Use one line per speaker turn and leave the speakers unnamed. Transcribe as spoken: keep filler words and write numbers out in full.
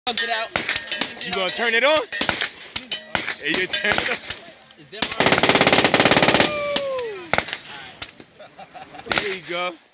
It out.
You gonna turn it on? Hey, you turn it on.
Is that my...
There you go.